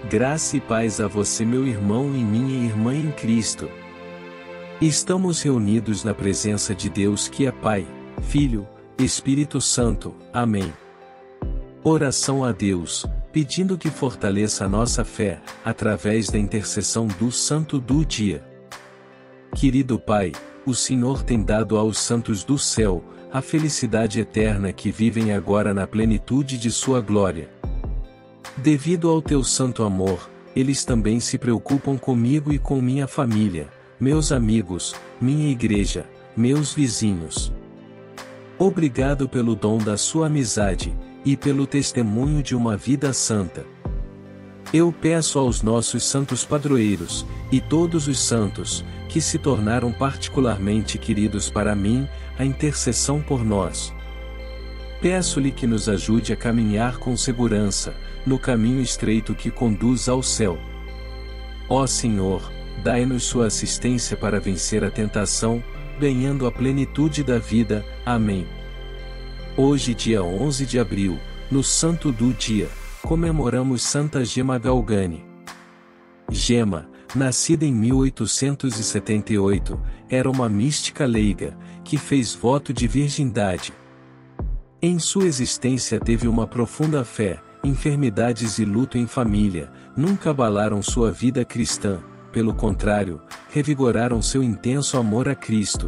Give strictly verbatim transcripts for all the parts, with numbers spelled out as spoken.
Graça e paz a você, meu irmão e minha irmã em Cristo. Estamos reunidos na presença de Deus que é Pai, Filho, Espírito Santo. Amém. Oração a Deus, pedindo que fortaleça a nossa fé, através da intercessão do Santo do Dia. Querido Pai, o Senhor tem dado aos santos do céu a felicidade eterna que vivem agora na plenitude de sua glória. Devido ao teu santo amor, eles também se preocupam comigo e com minha família, meus amigos, minha igreja, meus vizinhos. Obrigado pelo dom da sua amizade, e pelo testemunho de uma vida santa. Eu peço aos nossos santos padroeiros, e todos os santos, que se tornaram particularmente queridos para mim, a intercessão por nós. Peço-lhe que nos ajude a caminhar com segurança, no caminho estreito que conduz ao céu. Ó Senhor, dai-nos sua assistência para vencer a tentação, ganhando a plenitude da vida. Amém. Hoje, dia onze de abril, no Santo do Dia, comemoramos Santa Gema Galgani. Gema, nascida em mil oitocentos e setenta e oito, era uma mística leiga, que fez voto de virgindade. Em sua existência teve uma profunda fé, enfermidades e luto em família, nunca abalaram sua vida cristã, pelo contrário, revigoraram seu intenso amor a Cristo.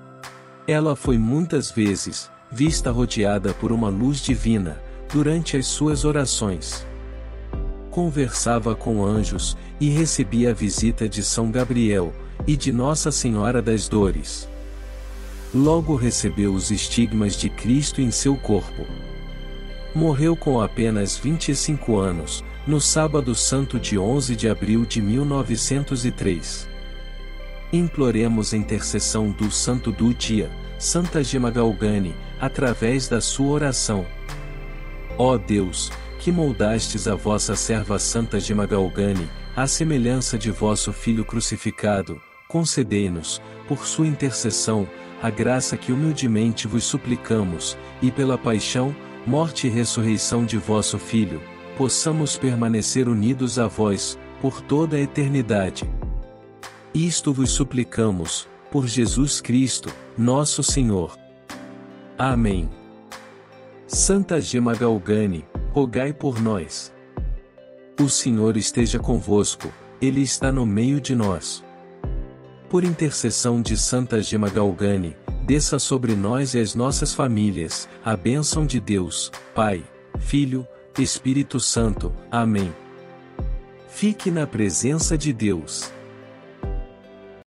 Ela foi muitas vezes vista rodeada por uma luz divina, durante as suas orações. Conversava com anjos, e recebia a visita de São Gabriel, e de Nossa Senhora das Dores. Logo recebeu os estigmas de Cristo em seu corpo. Morreu com apenas vinte e cinco anos, no sábado santo de onze de abril de mil novecentos e três. Imploremos a intercessão do Santo do Dia, Santa Gema Galgani, através da sua oração. Ó Deus, que moldastes a vossa serva Santa Gema Galgani, à semelhança de vosso Filho crucificado, concedei-nos, por sua intercessão, a graça que humildemente vos suplicamos, e pela paixão, morte e ressurreição de vosso Filho, possamos permanecer unidos a vós, por toda a eternidade. Isto vos suplicamos, por Jesus Cristo, nosso Senhor. Amém. Santa Gema Galgani, rogai por nós. O Senhor esteja convosco, Ele está no meio de nós. Por intercessão de Santa Gema Galgani, desça sobre nós e as nossas famílias, a bênção de Deus, Pai, Filho, Espírito Santo. Amém. Fique na presença de Deus.